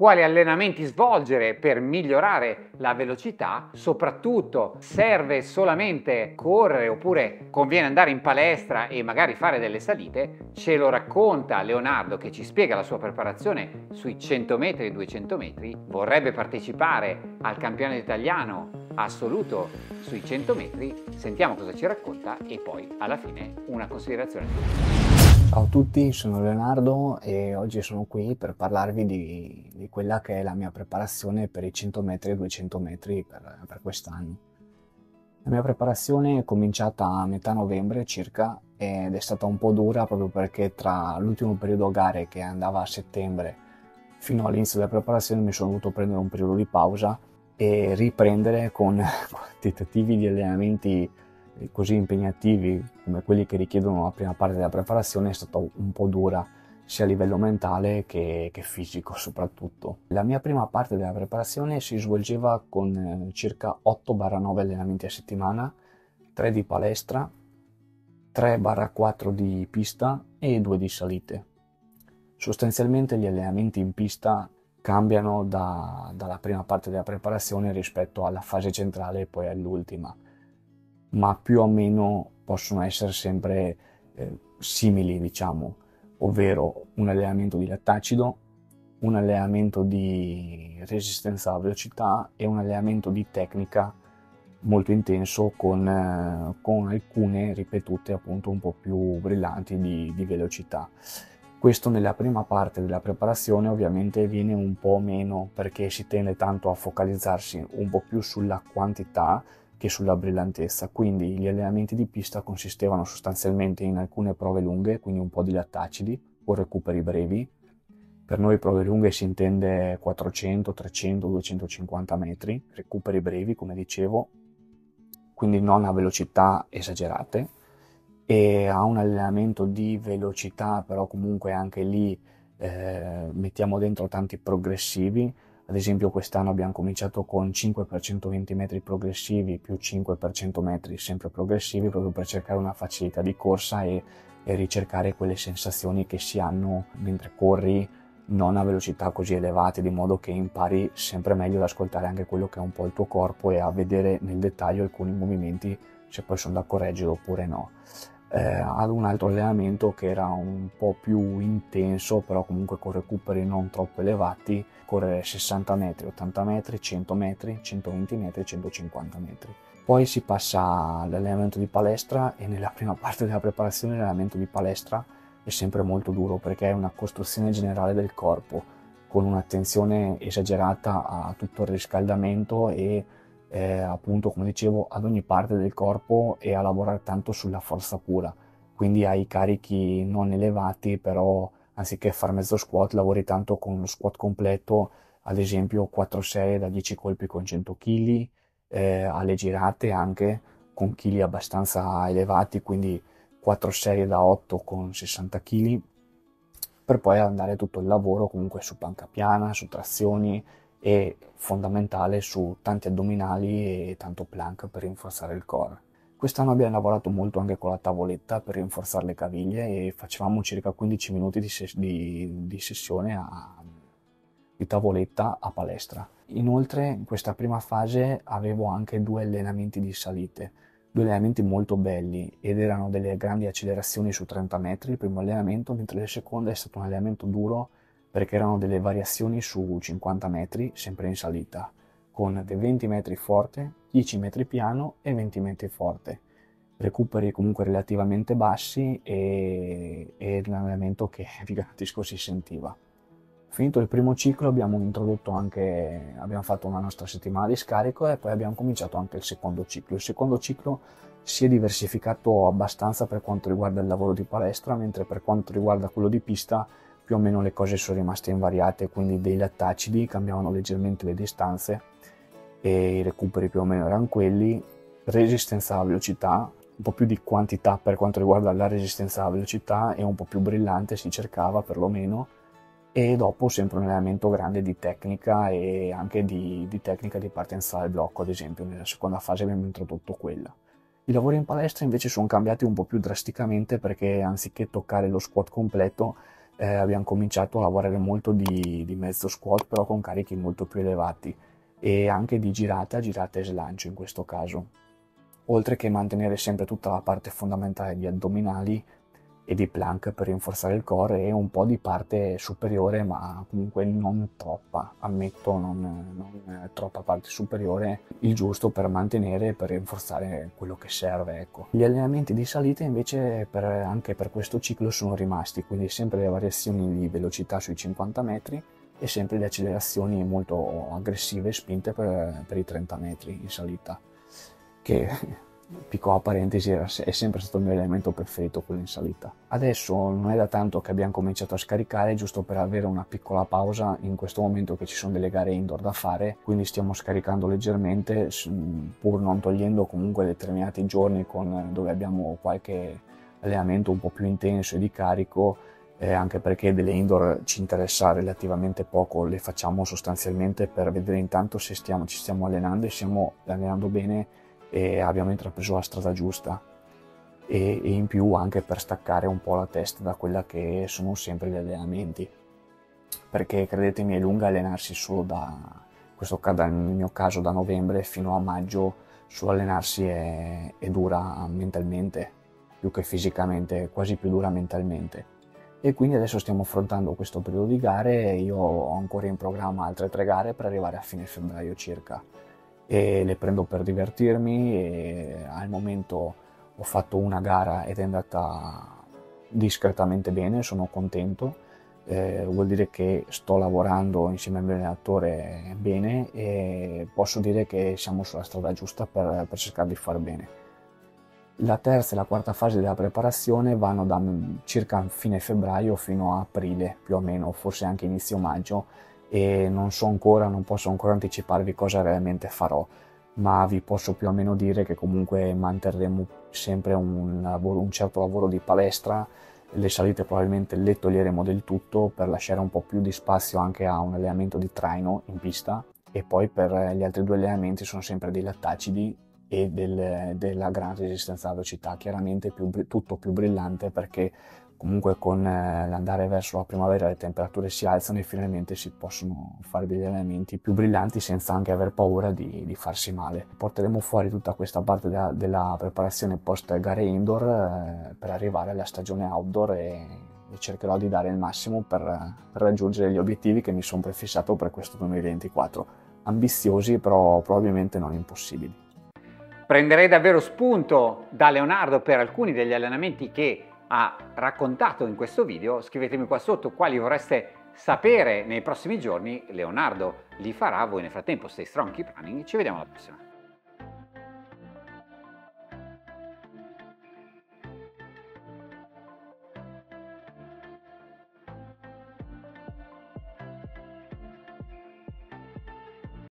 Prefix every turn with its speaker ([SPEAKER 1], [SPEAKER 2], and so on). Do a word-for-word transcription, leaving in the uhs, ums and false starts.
[SPEAKER 1] quali allenamenti svolgere per migliorare la velocità, soprattutto serve solamente correre oppure conviene andare in palestra e magari fare delle salite, ce lo racconta Leonardo che ci spiega la sua preparazione sui cento metri e duecento metri, vorrebbe partecipare al campionato italiano assoluto sui cento metri, sentiamo cosa ci racconta e poi alla fine una considerazione.
[SPEAKER 2] Ciao a tutti, sono Leonardo e oggi sono qui per parlarvi di, di quella che è la mia preparazione per i cento metri e duecento metri per, per quest'anno. La mia preparazione è cominciata a metà novembre circa ed è stata un po' dura proprio perché tra l'ultimo periodo gare che andava a settembre fino all'inizio della preparazione mi sono dovuto prendere un periodo di pausa e riprendere con tentativi di allenamenti così impegnativi come quelli che richiedono la prima parte della preparazione è stata un po' dura sia a livello mentale che, che fisico soprattutto. La mia prima parte della preparazione si svolgeva con circa otto nove allenamenti a settimana, tre di palestra, tre quattro di pista e due di salite. Sostanzialmente gli allenamenti in pista cambiano da, dalla prima parte della preparazione rispetto alla fase centrale e poi all'ultima, ma più o meno possono essere sempre eh, simili, diciamo, ovvero un allenamento di lattacido, un allenamento di resistenza alla velocità e un allenamento di tecnica molto intenso con, eh, con alcune ripetute appunto un po' più brillanti di, di velocità. Questo nella prima parte della preparazione ovviamente viene un po' meno perché si tende tanto a focalizzarsi un po' più sulla quantità che sulla brillantezza, quindi gli allenamenti di pista consistevano sostanzialmente in alcune prove lunghe, quindi un po' di lattacidi o recuperi brevi. Per noi prove lunghe si intende quattrocento, trecento, duecentocinquanta metri, recuperi brevi come dicevo, quindi non a velocità esagerate, e a un allenamento di velocità però comunque anche lì eh, mettiamo dentro tanti progressivi. Ad esempio quest'anno abbiamo cominciato con cinque per centoventi metri progressivi più cinque per cento metri sempre progressivi proprio per cercare una facilità di corsa e, e ricercare quelle sensazioni che si hanno mentre corri non a velocità così elevate, di modo che impari sempre meglio ad ascoltare anche quello che è un po' il tuo corpo e a vedere nel dettaglio alcuni movimenti se poi sono da correggere oppure no. Eh, ad un altro allenamento che era un po' più intenso, però comunque con recuperi non troppo elevati, correre sessanta metri, ottanta metri, cento metri, centoventi metri, centocinquanta metri. Poi si passa all'allenamento di palestra e nella prima parte della preparazione l'allenamento di palestra è sempre molto duro perché è una costruzione generale del corpo con un'attenzione esagerata a tutto il riscaldamento e Eh, appunto come dicevo ad ogni parte del corpo e a lavorare tanto sulla forza pura, quindi hai carichi non elevati, però anziché fare mezzo squat lavori tanto con lo squat completo, ad esempio quattro serie da dieci colpi con cento chili, eh, alle girate anche con chili abbastanza elevati, quindi quattro serie da otto con sessanta chili, per poi andare tutto il lavoro comunque su panca piana, su trazioni e fondamentale su tanti addominali e tanto plank per rinforzare il core. Quest'anno abbiamo lavorato molto anche con la tavoletta per rinforzare le caviglie e facevamo circa quindici minuti di, ses- di, di sessione a, di tavoletta a palestra. Inoltre in questa prima fase avevo anche due allenamenti di salite, due allenamenti molto belli ed erano delle grandi accelerazioni su trenta metri il primo allenamento, mentre il secondo è stato un allenamento duro perché erano delle variazioni su cinquanta metri, sempre in salita, con venti metri forte, dieci metri piano e venti metri forte. Recuperi comunque relativamente bassi e, e l'allenamento che vi garantisco si sentiva. Finito il primo ciclo abbiamo introdotto anche, abbiamo fatto una nostra settimana di scarico e poi abbiamo cominciato anche il secondo ciclo. Il secondo ciclo si è diversificato abbastanza per quanto riguarda il lavoro di palestra, mentre per quanto riguarda quello di pista più o meno le cose sono rimaste invariate, quindi dei lattacidi cambiavano leggermente le distanze e i recuperi più o meno erano quelli, resistenza alla velocità, un po' più di quantità per quanto riguarda la resistenza alla velocità e un po' più brillante si cercava perlomeno, e dopo sempre un allenamento grande di tecnica e anche di, di tecnica di partenza dal blocco, ad esempio nella seconda fase abbiamo introdotto quella. I lavori in palestra invece sono cambiati un po' più drasticamente perché anziché toccare lo squat completo eh, abbiamo cominciato a lavorare molto di, di mezzo squat, però con carichi molto più elevati, e anche di girata, girata e slancio in questo caso, oltre che mantenere sempre tutta la parte fondamentale di addominali e di plank per rinforzare il core, e un po' di parte superiore, ma comunque non troppa, ammetto, non, non troppa parte superiore, il giusto per mantenere e per rinforzare quello che serve, ecco. Gli allenamenti di salita invece per, anche per questo ciclo sono rimasti, quindi sempre le variazioni di velocità sui cinquanta metri e sempre le accelerazioni molto aggressive, spinte per, per i trenta metri in salita, che piccola parentesi, è sempre stato il mio allenamento preferito, quello in salita. Adesso non è da tanto che abbiamo cominciato a scaricare, giusto per avere una piccola pausa in questo momento che ci sono delle gare indoor da fare, quindi stiamo scaricando leggermente, pur non togliendo comunque determinati giorni con, dove abbiamo qualche allenamento un po' più intenso e di carico, eh, anche perché delle indoor ci interessa relativamente poco, le facciamo sostanzialmente per vedere intanto se stiamo, ci stiamo allenando e stiamo allenando bene e abbiamo intrapreso la strada giusta, e, e in più anche per staccare un po' la testa da quella che sono sempre gli allenamenti, perché credetemi è lunga allenarsi solo da, questo nel mio caso da novembre fino a maggio, solo allenarsi è, è dura mentalmente, più che fisicamente, quasi più dura mentalmente. E quindi adesso stiamo affrontando questo periodo di gare, io ho ancora in programma altre tre gare per arrivare a fine febbraio circa, e le prendo per divertirmi, e al momento ho fatto una gara ed è andata discretamente bene, sono contento, eh, vuol dire che sto lavorando insieme al mio allenatore bene e posso dire che siamo sulla strada giusta per, per cercare di far bene. La terza e la quarta fase della preparazione vanno da circa fine febbraio fino a aprile, più o meno, forse anche inizio maggio, e non so ancora, non posso ancora anticiparvi cosa realmente farò, ma vi posso più o meno dire che comunque manterremo sempre un, lavoro, un certo lavoro di palestra. Le salite probabilmente le toglieremo del tutto per lasciare un po' più di spazio anche a un allenamento di traino in pista, e poi per gli altri due allenamenti sono sempre dei lattacidi e del, della gran resistenza alla velocità, chiaramente più, tutto più brillante, perché comunque con l'andare verso la primavera le temperature si alzano e finalmente si possono fare degli allenamenti più brillanti senza anche aver paura di, di farsi male. Porteremo fuori tutta questa parte della, della preparazione post gare indoor eh, per arrivare alla stagione outdoor, e, e cercherò di dare il massimo per, per raggiungere gli obiettivi che mi sono prefissato per questo duemilaventiquattro, ambiziosi però probabilmente non impossibili.
[SPEAKER 1] Prenderei davvero spunto da Leonardo per alcuni degli allenamenti che ha raccontato in questo video. Scrivetemi qua sotto quali vorreste sapere nei prossimi giorni, Leonardo li farà. Voi nel frattempo stay strong, keep running, ci vediamo alla prossima.